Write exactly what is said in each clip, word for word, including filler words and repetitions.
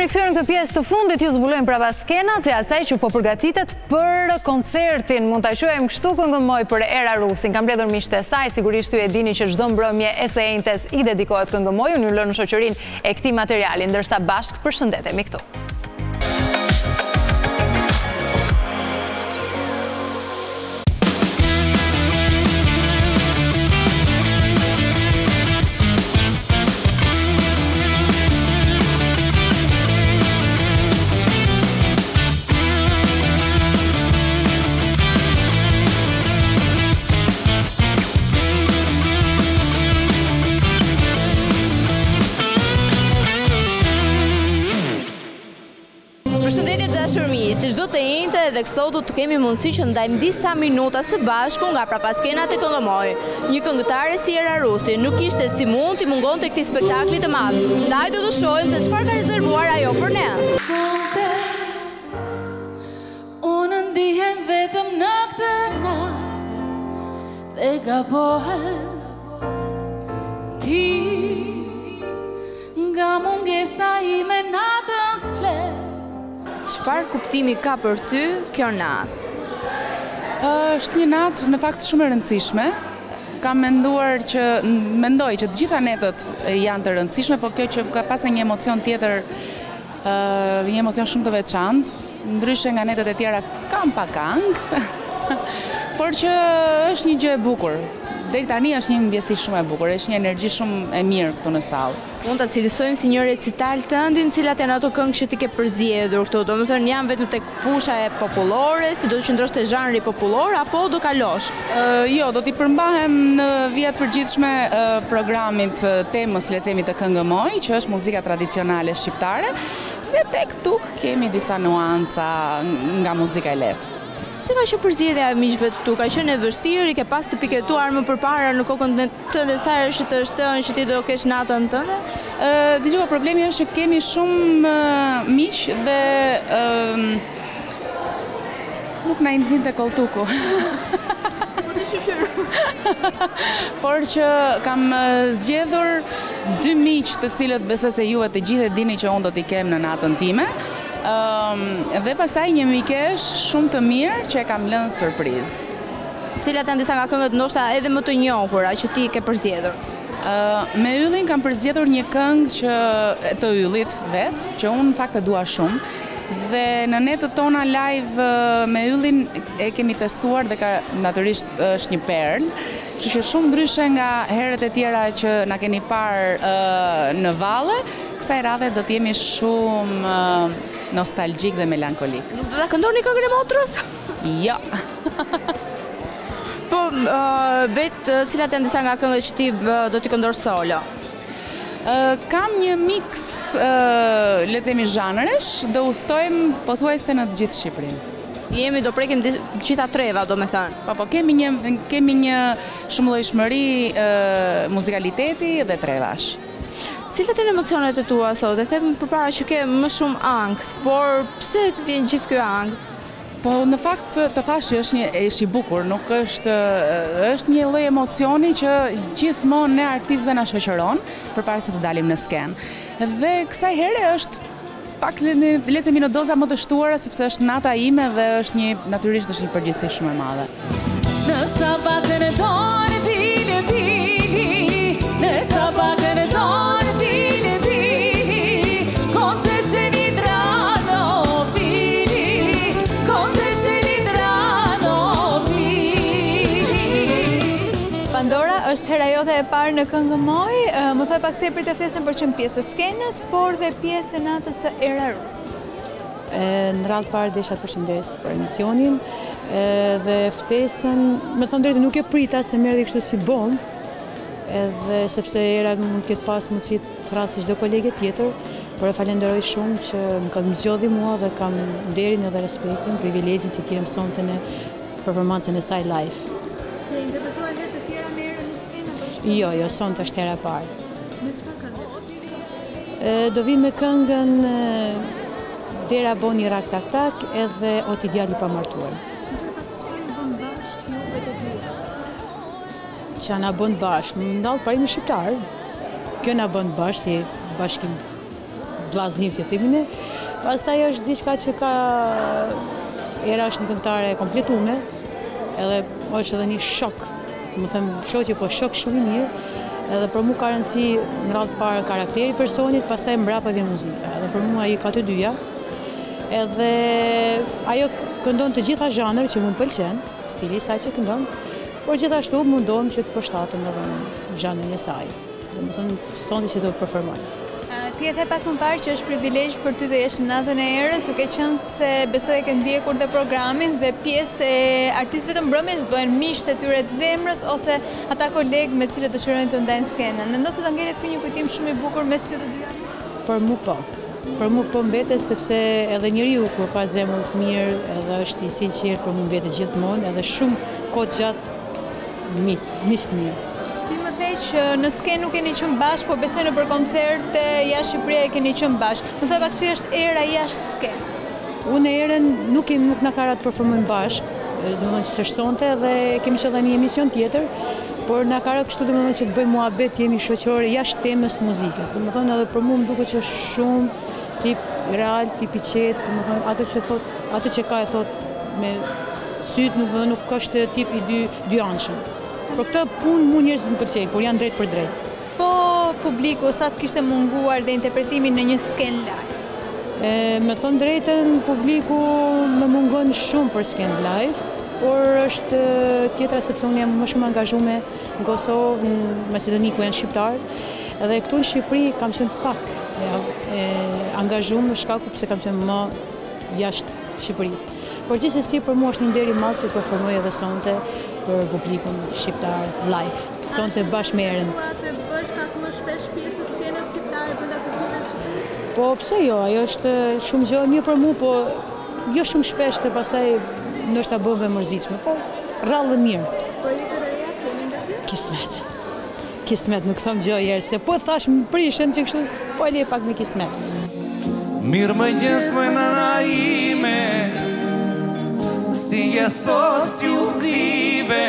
rikthyer në këtë pjesë të fundit, ju zbulojmë prapa skenat e asaj që po përgatitet për koncertin. Mund ta quajmë kështu këngëmoj për Era Rusin. Kam mbledhur miqtë e saj, sigurisht ju e dini që çdo mbrëmje e së njëjtes i dedikohet këngëmojut, ju lënë në shoqërinë e këtij materiali, ndërsa bashkë përshëndetemi këtu. Si çdo të njëjtë edhe sot do të kemi mundësi që ndajmë disa minuta së bashku nga prapa skenat e këngëmoj. Një këngëtare si Era Rusi nuk ishte si mund t'i mungonte këtij spektakli të madh. Ndaj do të shohim se çfarë ka rezervuar ajo për ne. Unë ndihem vetëm në këtë natë dhe gabohem ti nga mungesa ime natës flet. Çfarë kuptimi ka për ty kjo natë? Është një natë në fakt shumë e rëndësishme. Kam menduar që mendoj që të gjitha netët janë të rëndësishme, por kjo që ka pasur një emocion tjetër, një emocion shumë të veçantë, ndryshe nga netët e tjera kam pak këngë, por që është një gjë e bukur. Deri tani është një ndjesi shumë e bukur, është një energji shumë e mirë këtu në sallë. Mund ta cilësojmë si një recital tëndin, cilat janë ato këngë që ti ke përzgjedhur këtu? Domethënë janë vetëm tek fusha e popullore, si do të qëndrosh te zhanri popullor apo do kalosh? Uh, jo, do t'i përmbahem në vijat përgjithshme uh, programit uh, temës le të themi të këngëmoj, që është muzika tradicionale shqiptare, dhe tek tuk kemi disa nuanca nga muzika e lehtë. Si ka qenë përzgjedhja e miqve këtu? Ka qenë e vështirë, i ke pas të piketuar më përpara në kokën tënde sa herë që të shtën që ti do kesh natën tënde? Uh, Dgjoj, problemi është që kemi shumë uh, miq dhe uh, nuk na i nxinte koltuku. Po të shqyrë. Por që kam uh, zgjedhur dy miq të cilët besoj se juve të gjithë e dini që unë do t'i kem në natën time. Um, dhe pastaj një mikesh shumë të mirë që e kam lënë surprizë. Cilat janë disa nga këngët ndoshta edhe më të njohura që ti ke përzgjedhur? Uh, me Yllin kam përzgjedhur një këngë që të Yllit vetë, që unë në fakt e dua shumë. Dhe në netët tona live me Yllin e kemi testuar dhe ka natyrisht është një perl, që që shumë ndryshe nga herët e tjera që na keni parë uh, në valle, kësaj radhe do të jemi shumë uh, nostalgjik dhe melankolik. Nuk do ta këndoni këngën e motrës? Jo. Po uh, vetë cilat janë disa nga këngët që ti uh, do t'i këndosh solo? Uh, kam një mix uh, le të themi zhanresh dhe udhtojmë pothuajse në të gjithë Shqipërinë. Jemi do prekim gjitha treva, do me thënë. Po, po, kemi një, kemi një shumëllojshmëri uh, muzikaliteti dhe trevash. Cilat janë emocionet e tua sot? E them përpara që ke më shumë ankth, por pse të vjen gjithë ky ankth? Po në fakt të thash është një është i bukur, nuk është është një lloj emocioni që gjithmonë ne artistëve na shoqëron përpara se të dalim në skenë. Dhe kësaj here është pak le të themi në doza më të shtuara sepse është nata ime dhe është një natyrisht është një përgjegjësi shumë e madhe. Në sabatën e tonë dile pili, në sabatën e tonë dile pili, koncept që një drano pili, koncept që një drano pili. Pandora, është hera jote e parë në këngëmoj, më thoj pak se e pritë ftesën për qenë pjesë e skenës, por dhe pjesë e natës së Era Rusi. Në radhë parë desha të përshëndes për emisionin dhe ftesën, me thënë drejtë nuk e prita se merrdi kështu si bombë, edhe sepse Era mund të ketë pas mundësi të thrasë çdo kolege tjetër, por e falenderoj shumë që më ka zgjodhi mua dhe kam nderin edhe respektin, privilegjin që ti mësonte në performancën e saj live. Ke interpretuar herë të tjera me Erën në skenë? Jo, jo, sonte është hera e parë. Me çfarë këngë? Do vi me këngën Dera boni rak tak tak edhe O ti djali pa martuar. Çfarë bën bashkë juve të dyja? Që na bën bashkë, më ndallë parimi shqiptar. Kjo na bën bashkë si bashkim vllaznim fitimin e. Pastaj është diçka që ka era është një këngëtare kompletume, edhe është edhe një shok, më them shoqë, po shok shumë i mirë, edhe për mua ka rëndësi në radhë parë karakteri i personit, pastaj mbrapa vjen muzika. Edhe për mua ai ka të dyja. Edhe ajo këndon të gjitha zhanret që më pëlqen, stili i saj që këndon, por gjithashtu mundon që të përshtatem edhe në zhanrin e saj. Domethënë, sonte që do të performoj. Ti e the pak më parë që është privilegj për ty të jesh në natën e erës, duke qenë se besoj e ke ndjekur dhe programin dhe pjesë e artistëve të mbrëmjes bëhen miqtë të tyre të zemrës ose ata kolegë me cilët dëshirojnë të ndajnë skenën. Mendon se ta ngjelet këtu një kujtim shumë i bukur mes ju të dyja? Për mua po. Për mua po mbetet sepse edhe njeriu kur ka zemër të mirë, edhe është i sinqert, për mua mbetet gjithmonë, edhe shumë kohë gjatë miq, miq të mirë. Ti më the që në skenë nuk keni qenë bashkë, po besoj në për koncerte jashtë Shqipëria e keni qenë bashkë. Më thoj pak si është era jashtë skenë? Unë e erën nuk kemi nuk na ka ra të performojmë bashkë, domethënë që s'është sonte dhe kemi që edhe një emision tjetër, por na ka ra kështu domethënë që të bëjmë muhabet, jemi shoqore jashtë temës të muzikës. Domethënë edhe për mua më duket që është shumë tip real, tip i qetë, domethënë ato që thot, ato që ka e thot me syt, nuk nuk është tip i dy dy anshëm. Por këtë punë mu njerëzit më pëlqej, por janë drejt për drejt. Po publiku sa të kishte munguar dhe interpretimin në një skenë live? E, me thonë drejtën, publiku më mungon shumë për skenë live, por është tjetra sepse unë jam më shumë angazhume në Kosovë, në Maqedoni ku janë shqiptarë, edhe këtu në Shqipëri kam qenë pak e, e, angazhume në shkaku pse kam qenë më jashtë Shqipërisë. Por gjithsesi për mua është një nder i madh që performoj edhe sonte për publikun shqiptar live. Sonte bashkë me Erën. Të bësh pak më shpesh pjesë skenës shqiptare brenda kufijve të Shqipërisë? Po pse jo, ajo është shumë gjë e mirë për mua, po jo shumë shpesh se pastaj ndoshta bën me mërzitshme, po rrallë mirë. Projekte të reja kemi nga ty? Kismet. Kismet, nuk them gjë herë, se po thash më prishën që kështu po le pak me kismet. Mirë më njës më nëna ime, si je sot si u dhive,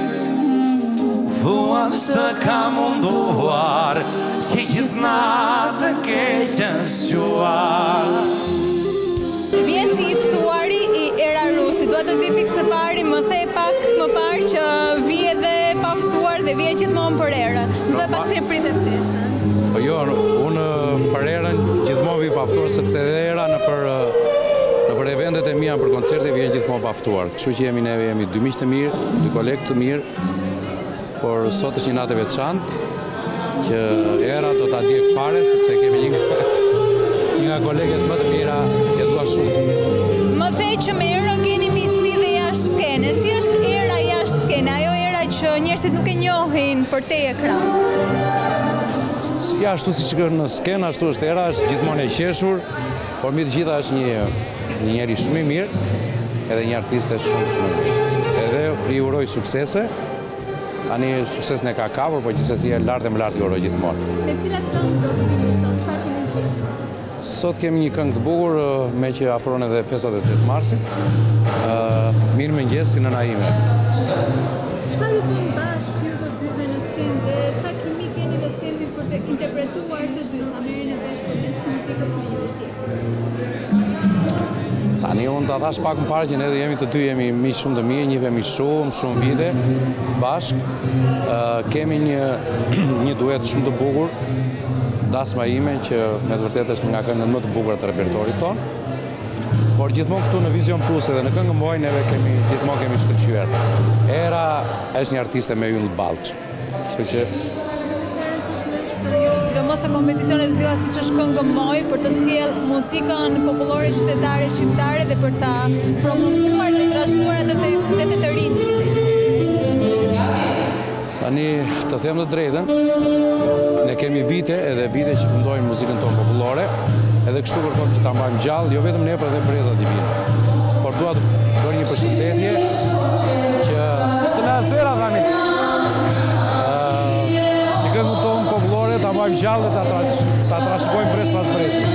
thua që të ka munduar, që gjithë natën ke qënëshuar. Vjen si i ftuari i Era Rusi, dua të di fikse pari, më the pak më parë që vije dhe pa ftuar dhe vije gjithmonë për Erën. Më dhe pak si e pritet ftesën. Po jo, unë për Erën gjithmonë vi pa ftuar sepse edhe Era në për Në për eventet e mia për koncerte vjen gjithmonë pa ftuar. Kështu që jemi neve jemi dy miq të mirë, dy kolegë të mirë, por sot është një natë e veçantë që Era do ta ndjek fare sepse kemi një një nga kolegët më të mira që dua shumë. Më the që me Erën keni miqësi dhe jashtë skenës. Si është Era jashtë skenë? Ajo Era që njerëzit nuk e njohin për te ekran. Ja, ashtu si që në skenë, ashtu është Era, është gjithmonë e qeshur, por mbi të gjitha është një një njeri shumë i mirë, edhe një artiste shumë shumë i mirë. Edhe i uroj suksese, tani suksesin e ka kapur, po gjithsesi e lartë e më lartë i uroj gjithmonë. Me cilat këngë do të vini sot? Çfarë keni zgjedhur? Sot kemi një këngë të bukur, me që afron edhe festat e tretë marsit, uh, Mirë mëngjes si nëna ime. Çfarë ju bën bashkë ju të dyve në skenë dhe sa kimi keni dhe kemi për të interpretuar të dy, ta merrni në vesh pjesë muzikës me një tjetër? Tani unë ta thash pak më parë që ne edhe jemi të dy jemi miq shumë të mirë, njihemi shumë, shumë vite bashkë. Uh, kemi një një duet shumë të bukur, Dasma ime, që me të vërtetë është nga këngët më të bukura të repertorit tonë. Por gjithmonë këtu në Vision Plus edhe në Këngë Muaj neve kemi gjithmonë kemi shkëlqyer. Era është një artiste me yll ballç. Kështu që sidomos të kompeticionet të tilla siç është Këngë Muaj për të sjell muzikën popullore qytetare shqiptare dhe për ta promovuar dhe trashëguar atë te të të rinë. Tani të them të drejtën, ne kemi vite edhe vite që këndojmë muzikën tonë popullore, edhe kështu kërkojmë që ta mbajmë gjallë, jo vetëm ne, por edhe predhat i vinë. Por dua të bëj një përshëndetje që s'të na zëra tani. Që këngën tonë popullore ta mbajmë gjallë dhe ta ta trashëgojmë pres pas presi.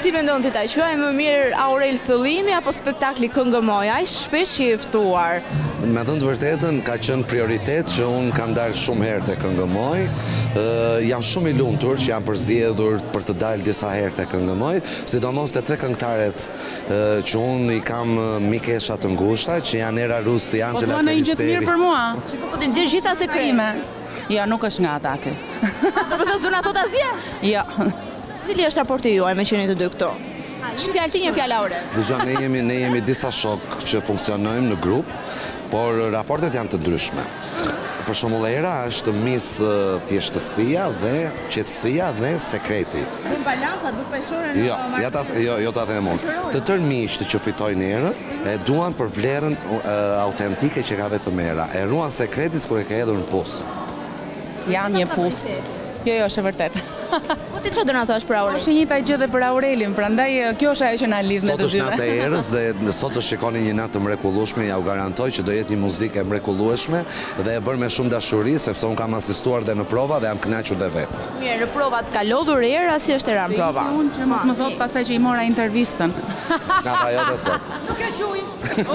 Si mendon ti ta quaj më mirë Aurel Thëllimi apo spektakli Këngëmoj? Ai shpesh i ftuar. Me thënë të vërtetën, ka qenë prioritet që unë kam dalë shumë herë të Këngëmoj. Jam shumë i lumtur që jam përzgjedhur për të dalë disa herë të Këngëmoj, sidomos të tre këngëtaret që unë i kam mikesha të ngushta, që janë Era Rusi, Angela Peristeri. Po thua në një gjë mirë për mua. Çiko po të nxjerr gjitha sekrime. Jo, nuk është nga ata kë. Do të thosë do na thot asgjë? Jo. Cili është raporti juaj me qenë të dy këto? Fjalë ti, një fjalë Aure. Dëgjoj, ne jemi ne jemi disa shok që funksionojmë në grup, por raportet janë të ndryshme. Për shembull, Era është mis thjeshtësia dhe qetësia dhe sekreti. Në balanca duke peshore në Jo, ja ta jo, jo ta them unë. Të tërë miqtë që fitojnë Erën e duan për vlerën autentike që ka vetëm Era. E ruan sekretis kur e ka hedhur në pus. Janë një pus. Jo, jo, është e vërtet. Po ti çfarë do na thosh për Aurelin? Është një njëjta gjë dhe për Aurelin, prandaj kjo është ajo që na lidh ne të Sot është dyve. natë e Erës dhe sot do shikoni një natë të mrekullueshme, ja u garantoj që do jetë një muzikë e mrekullueshme dhe e bërë me shumë dashuri, sepse un kam asistuar dhe në prova dhe jam kënaqur dhe vet. Mirë, në provat ka lodhur Era, si është Era në prova? Unë që mos më thot pasaj që i mora intervistën. Nga pa jo dhe sot. Nuk e quj.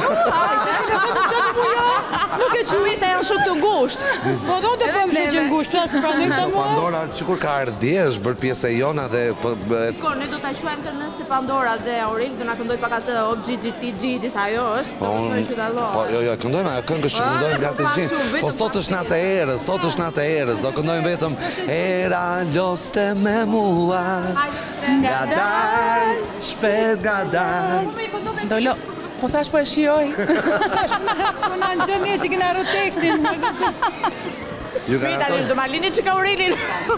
Nuk e quj, ta janë shumë të ngushtë. Po do të bëjmë që ngushtë, plasë pra në këtë mua. Pandora, sikur ka ardhje, është bërë pjesë e jona dhe Ko, ne do ta quajmë të nëse Pandora dhe Aurel do na këndoj pak atë O Gigi Ti Gigi, sa ajo është, do të thonë që ta lloj. Po jo, jo, këndojmë ajo këngë që këndojmë nga të gjithë. Po sot është natë e Erës, sot është natë e Erës, do këndojmë vetëm Era loste me mua. Nga dal, shpejt nga dal. Dolo, po thash po e shijoj. Po na nxënë që kena rrë tekstin. Ju garantoj. Do ma lini që ka Aurelin.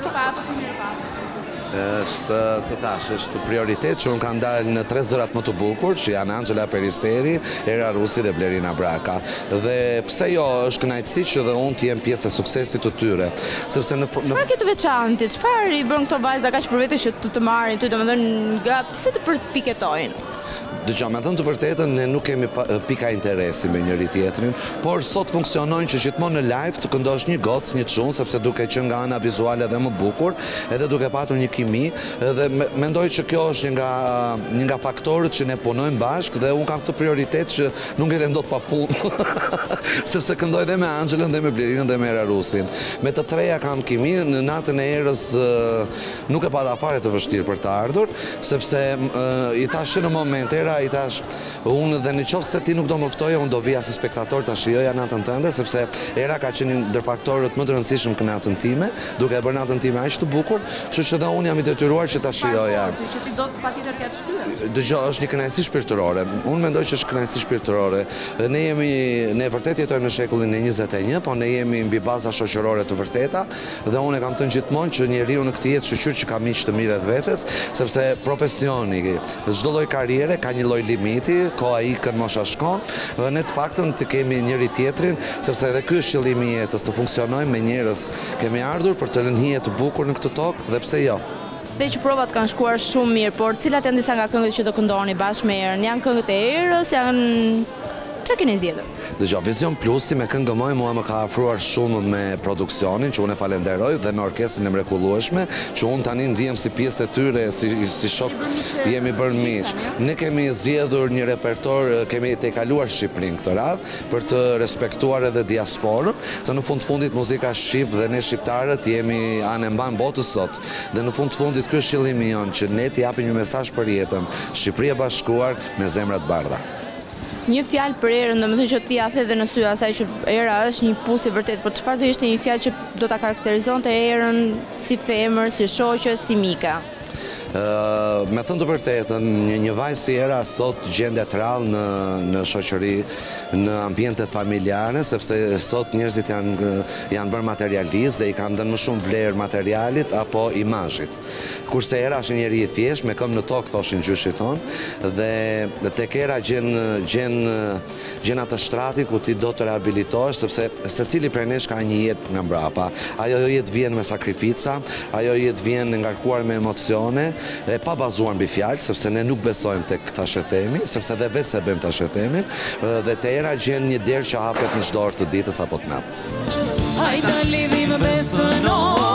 është të thash, është prioritet që unë kam dalë në tre zërat më të bukur, që janë Angela Peristeri, Era Rusi dhe Blerina Braka. Dhe pse jo, është kënaqësi që dhe unë të jem pjesë e suksesit të tyre. Sepse në Çfarë ke të veçantë? Çfarë i bën këto vajza kaq për vete që të të marrin ty, domethënë nga pse të përpiketojnë? Dëgjoj, me thënë të vërtetën, ne nuk kemi pika interesi me njëri tjetrin, por sot funksionojnë që gjithmonë në live të këndosh një gocë, një çun, sepse duke qenë nga ana vizuale dhe më bukur, edhe duke patur një kimi, dhe mendoj që kjo është një nga një nga faktorët që ne punojmë bashkë dhe unë kam këtë prioritet që nuk ngetem dot pa punë. Sepse këndoj dhe me Angelën dhe me Blerinën dhe me Era Rusin. Me të treja kam kimi, në natën e Erës nuk e pata fare të vështirë për të ardhur, sepse i thashë në moment Era i thash, unë dhe në qoftë se ti nuk do më ftoje, unë do vija si spektator të shijoja natën tënde, sepse Era ka qenë një ndër faktorët më të rëndësishëm në natën time, duke e bërë natën time aq të bukur, kështu që dhe unë jam i detyruar që ta shijoja. Që ti do patjetër të shtyre. Dëgjoj, është një kënaqësi shpirtërore. Unë mendoj që është kënaqësi shpirtërore. Ne jemi, ne vërtet jetojmë në shekullin e njëzet e një, po ne jemi mbi baza shoqërore të vërteta dhe unë e kam thënë gjithmonë që njeriu në këtë jetë shoqyr që ka miq të mirë të vetes, sepse profesioni, çdo lloj karriere ka një lloj limiti, koha ikën, mosha shkon, ne të paktën të kemi njëri tjetrin, sepse edhe ky është qëllimi i jetës, të funksionojmë me njerëz. Kemi ardhur për të lënë hije të bukur në këtë tokë dhe pse jo. Dhe që provat kanë shkuar shumë mirë, por cilat janë disa nga këngët që do këndoni bashkë me Erën? Janë këngët e Erës, janë çfarë keni zgjedhur? Dëgjoj, Vision Plusi me Këngëmoj mua më ka afruar shumë me produksionin, që unë e falenderoj, dhe me orkestrën e mrekullueshme, që unë tani ndihem si pjesë e tyre, si si shok, jemi bërë miq. Ne kemi zgjedhur një repertor, kemi të kaluar Shqipërinë këtë radhë për të respektuar edhe diasporën, se në fund fundit muzika shqip dhe ne shqiptarët jemi anë mban botës sot. Dhe në fund fundit ky është qëllimi jon, që ne të japim një mesazh për jetën, Shqipëri e bashkuar me zemra të bardha. Një fjalë për Erën, domethënë që ti ja the dhe në sy asaj që Era është një pus i vërtet, por çfarë do ishte një fjalë që do ta karakterizonte Erën si femër, si shoqe, si mike? Uh, me thënë të vërtetën, një, një vajzë si Era sot gjendet rrallë në, në shoqëri, në ambientet familjare, sepse sot njerëzit janë, janë bërë materialist dhe i kanë dhënë më shumë vlerë materialit apo imazhit. Kurse Era është njeri i thjesht, me këmbë në tokë, thoshin gjyshit tonë, dhe tek Era gjen, gjen, gjen atë shtratin ku ti do të rehabilitohesh, sepse secili prej nesh ka një jetë nga mbrapa. Ajo jetë vjen me sakrifica, ajo jetë vjen ngarkuar me emocione, e pa bazuar mbi fjalë, sepse ne nuk besojmë tek tashëthemi, sepse dhe vetë se bëjmë tashëthemin, dhe te Era gjen një derë që hapet në çdo orë të ditës apo të natës. Hajde lidhim besënor.